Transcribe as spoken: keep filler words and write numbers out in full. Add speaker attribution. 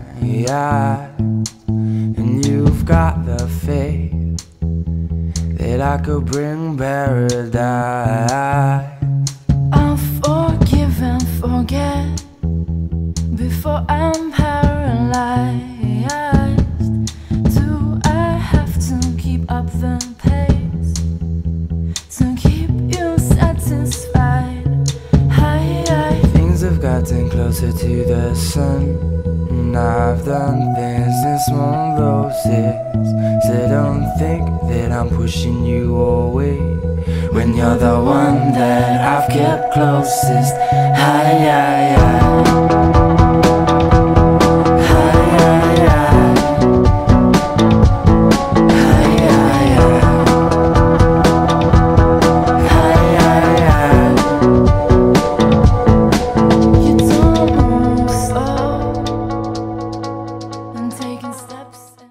Speaker 1: And you've got the faith that I could bring paradise.
Speaker 2: I'll forgive and forget before I'm paralyzed. Do I have to keep up the pace to keep you satisfied? Hi, hi.
Speaker 1: Things have gotten closer to the sun, and I've done things in small doses. So don't think that I'm pushing you away when you're the one that I've kept closest. Hi, hi, hi.